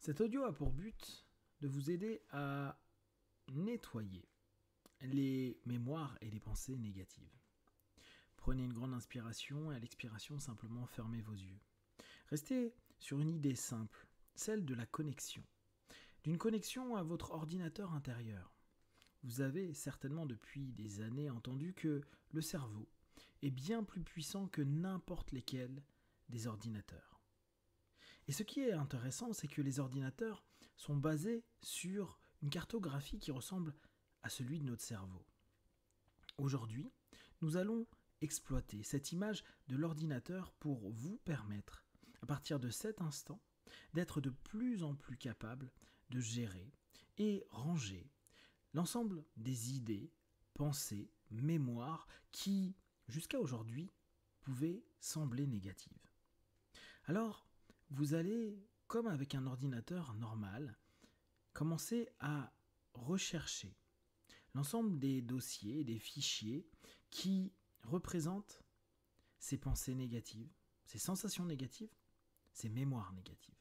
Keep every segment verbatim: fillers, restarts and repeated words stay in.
Cet audio a pour but de vous aider à nettoyer les mémoires et les pensées négatives. Prenez une grande inspiration et à l'expiration, simplement fermez vos yeux. Restez sur une idée simple, celle de la connexion. D'une connexion à votre ordinateur intérieur. Vous avez certainement depuis des années entendu que le cerveau est bien plus puissant que n'importe lesquels des ordinateurs. Et ce qui est intéressant, c'est que les ordinateurs sont basés sur une cartographie qui ressemble à celui de notre cerveau. Aujourd'hui, nous allons exploiter cette image de l'ordinateur pour vous permettre, à partir de cet instant, d'être de plus en plus capable de gérer et ranger l'ensemble des idées, pensées, mémoires qui, jusqu'à aujourd'hui, pouvaient sembler négatives. Alors, vous allez, comme avec un ordinateur normal, commencer à rechercher l'ensemble des dossiers et des fichiers qui représentent ces pensées négatives, ces sensations négatives, ces mémoires négatives.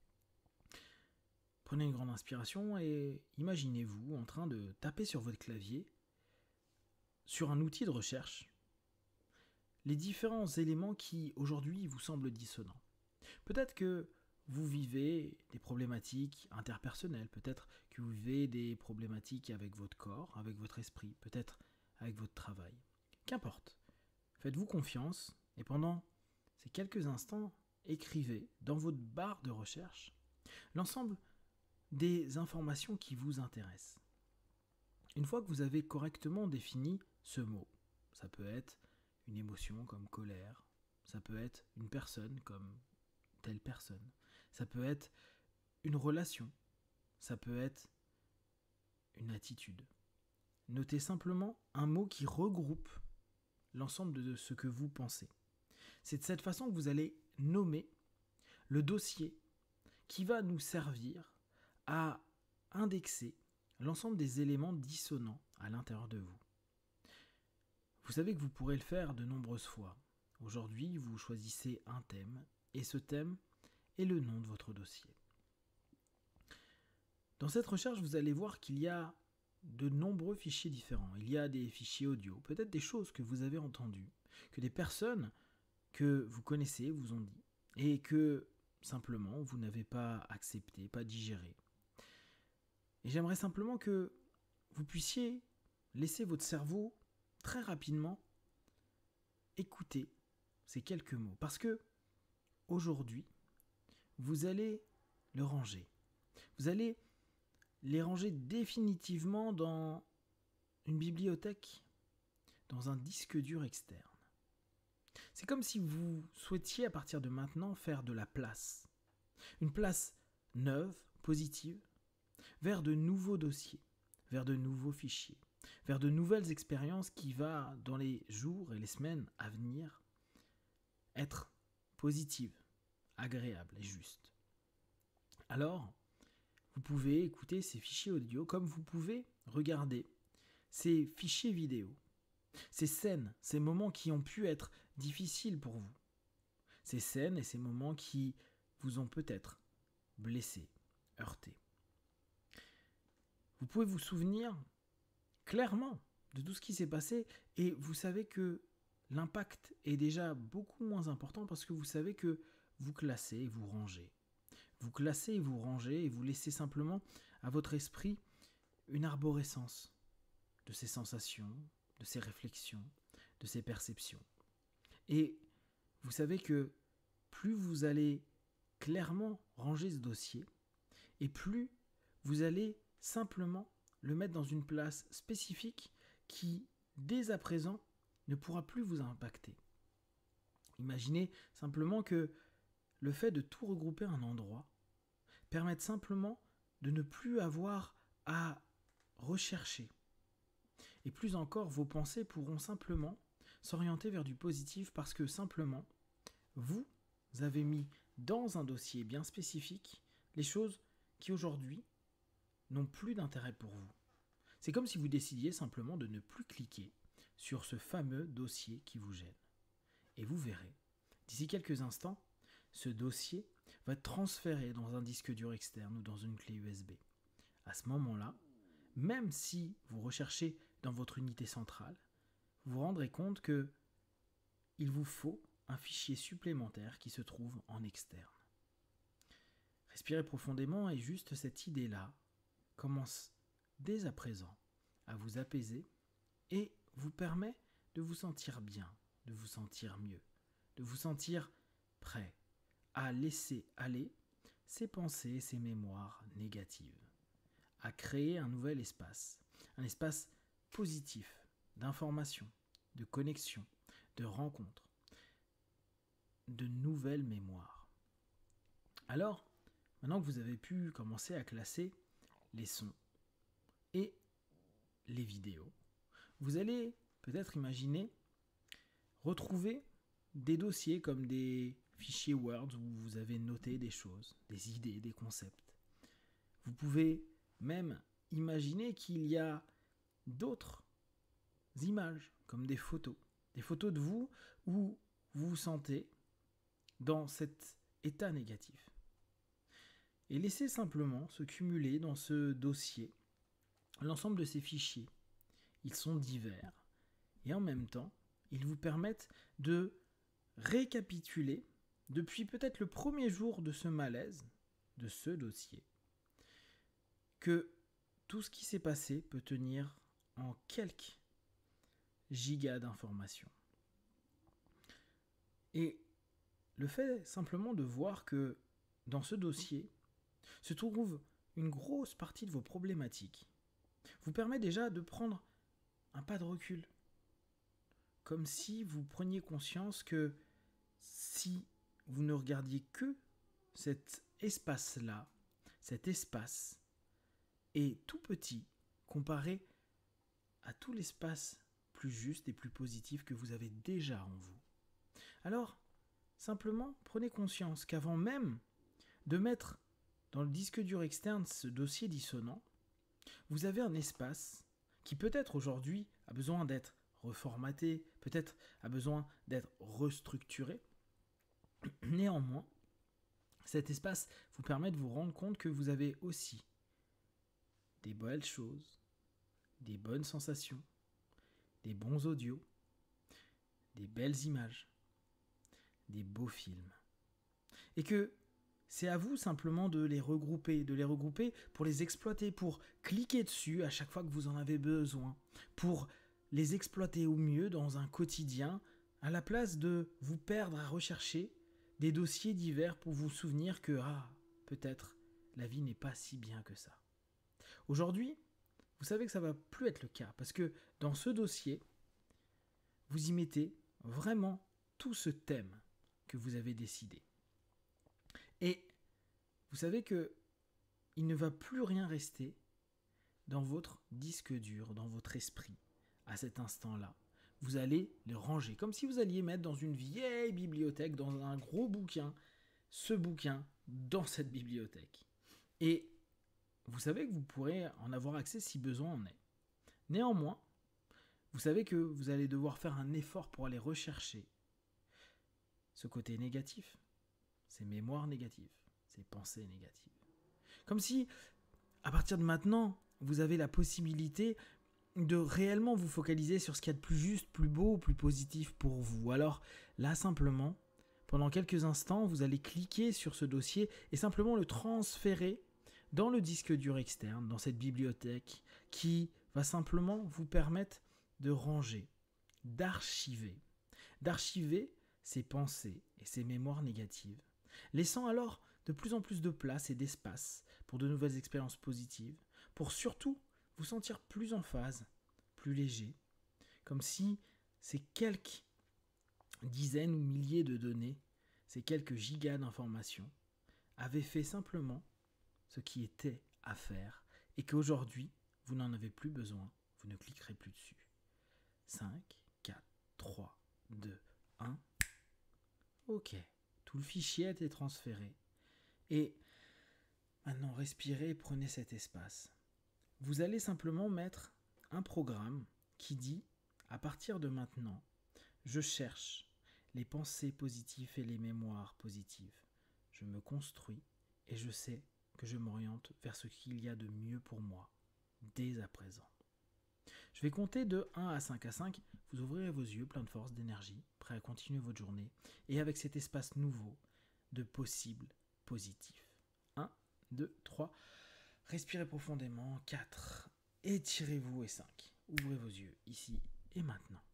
Prenez une grande inspiration et imaginez-vous en train de taper sur votre clavier, sur un outil de recherche, les différents éléments qui aujourd'hui vous semblent dissonants. Peut-être que vous vivez des problématiques interpersonnelles, peut-être que vous vivez des problématiques avec votre corps, avec votre esprit, peut-être avec votre travail. Qu'importe, faites-vous confiance et pendant ces quelques instants, écrivez dans votre barre de recherche l'ensemble des informations qui vous intéressent. Une fois que vous avez correctement défini ce mot, ça peut être une émotion comme colère, ça peut être une personne comme telle personne, ça peut être une relation, ça peut être une attitude. Notez simplement un mot qui regroupe l'ensemble de ce que vous pensez. C'est de cette façon que vous allez nommer le dossier qui va nous servir à indexer l'ensemble des éléments dissonants à l'intérieur de vous. Vous savez que vous pourrez le faire de nombreuses fois. Aujourd'hui, vous choisissez un thème et ce thème est le nom de votre dossier. Dans cette recherche, vous allez voir qu'il y a de nombreux fichiers différents. Il y a des fichiers audio, peut-être des choses que vous avez entendues, que des personnes que vous connaissez vous ont dit et que simplement vous n'avez pas accepté, pas digéré. Et j'aimerais simplement que vous puissiez laisser votre cerveau très rapidement écouter ces quelques mots. Parce que aujourd'hui, vous allez le ranger. Vous allez les ranger définitivement dans une bibliothèque, dans un disque dur externe. C'est comme si vous souhaitiez à partir de maintenant faire de la place. Une place neuve, positive, vers de nouveaux dossiers, vers de nouveaux fichiers, vers de nouvelles expériences qui va, dans les jours et les semaines à venir, être positive, agréable et juste. Alors, vous pouvez écouter ces fichiers audio comme vous pouvez regarder ces fichiers vidéo, ces scènes, ces moments qui ont pu être difficiles pour vous, ces scènes et ces moments qui vous ont peut-être blessé, heurté. Vous pouvez vous souvenir clairement de tout ce qui s'est passé et vous savez que l'impact est déjà beaucoup moins important parce que vous savez que vous classez et vous rangez. Vous classez et vous rangez et vous laissez simplement à votre esprit une arborescence de ces sensations, de ces réflexions, de ces perceptions. Et vous savez que plus vous allez clairement ranger ce dossier et plus vous allez simplement le mettre dans une place spécifique qui, dès à présent, ne pourra plus vous impacter. Imaginez simplement que le fait de tout regrouper à un endroit permette simplement de ne plus avoir à rechercher. Et plus encore, vos pensées pourront simplement s'orienter vers du positif parce que simplement, vous avez mis dans un dossier bien spécifique les choses qui aujourd'hui n'ont plus d'intérêt pour vous. C'est comme si vous décidiez simplement de ne plus cliquer sur ce fameux dossier qui vous gêne. Et vous verrez, d'ici quelques instants, ce dossier va être transféré dans un disque dur externe ou dans une clé U S B. À ce moment-là, même si vous recherchez dans votre unité centrale, vous vous rendrez compte que il vous faut un fichier supplémentaire qui se trouve en externe. Respirez profondément et juste cette idée-là commence dès à présent à vous apaiser et vous permet de vous sentir bien, de vous sentir mieux, de vous sentir prêt à laisser aller ces pensées, ces mémoires négatives, à créer un nouvel espace, un espace positif d'information, de connexion, de rencontre, de nouvelles mémoires. Alors, maintenant que vous avez pu commencer à classer les sons et les vidéos, vous allez peut-être imaginer retrouver des dossiers comme des fichiers Word où vous avez noté des choses, des idées, des concepts. Vous pouvez même imaginer qu'il y a d'autres images comme des photos, des photos de vous où vous vous sentez dans cet état négatif. Et laissez simplement se cumuler dans ce dossier l'ensemble de ces fichiers. Ils sont divers et en même temps, ils vous permettent de récapituler depuis peut-être le premier jour de ce malaise, de ce dossier, que tout ce qui s'est passé peut tenir en quelques gigas d'informations. Et le fait simplement de voir que dans ce dossier se trouve une grosse partie de vos problématiques vous permet déjà de prendre un pas de recul. Comme si vous preniez conscience que si vous ne regardiez que cet espace-là, cet espace est tout petit comparé à tout l'espace plus juste et plus positif que vous avez déjà en vous. Alors, simplement, prenez conscience qu'avant même de mettre dans le disque dur externe ce dossier dissonant, vous avez un espace qui peut-être aujourd'hui a besoin d'être reformaté, peut-être a besoin d'être restructuré. Néanmoins, cet espace vous permet de vous rendre compte que vous avez aussi des belles choses, des bonnes sensations, des bons audios, des belles images, des beaux films. Et que c'est à vous simplement de les regrouper, de les regrouper pour les exploiter, pour cliquer dessus à chaque fois que vous en avez besoin, pour les exploiter au mieux dans un quotidien, à la place de vous perdre à rechercher des dossiers divers pour vous souvenir que, ah, peut-être, la vie n'est pas si bien que ça. Aujourd'hui, vous savez que ça ne va plus être le cas, parce que dans ce dossier, vous y mettez vraiment tout ce thème que vous avez décidé. Et vous savez que il ne va plus rien rester dans votre disque dur, dans votre esprit, à cet instant-là. Vous allez le ranger, comme si vous alliez mettre dans une vieille bibliothèque, dans un gros bouquin, ce bouquin dans cette bibliothèque. Et vous savez que vous pourrez en avoir accès si besoin en est. Néanmoins, vous savez que vous allez devoir faire un effort pour aller rechercher ce côté négatif, ces mémoires négatives, ces pensées négatives. Comme si, à partir de maintenant, vous avez la possibilité de réellement vous focaliser sur ce qu'il y a de plus juste, plus beau, plus positif pour vous. Alors là, simplement, pendant quelques instants, vous allez cliquer sur ce dossier et simplement le transférer dans le disque dur externe, dans cette bibliothèque qui va simplement vous permettre de ranger, d'archiver, d'archiver ces pensées et ces mémoires négatives, laissant alors de plus en plus de place et d'espace pour de nouvelles expériences positives, pour surtout vous sentir plus en phase, plus léger, comme si ces quelques dizaines ou milliers de données, ces quelques gigas d'informations, avaient fait simplement ce qui était à faire et qu'aujourd'hui, vous n'en avez plus besoin, vous ne cliquerez plus dessus. cinq, quatre, trois, deux, un. Ok, tout le fichier a été transféré. Et maintenant, respirez et prenez cet espace. Vous allez simplement mettre un programme qui dit, à partir de maintenant, je cherche les pensées positives et les mémoires positives. je me construis et je sais que je m'oriente vers ce qu'il y a de mieux pour moi dès à présent. Je vais compter de un à cinq. À cinq, vous ouvrirez vos yeux plein de force, d'énergie, prêt à continuer votre journée et avec cet espace nouveau de possibles positifs. un, deux, trois, respirez profondément. quatre, étirez-vous et cinq. Ouvrez vos yeux ici et maintenant.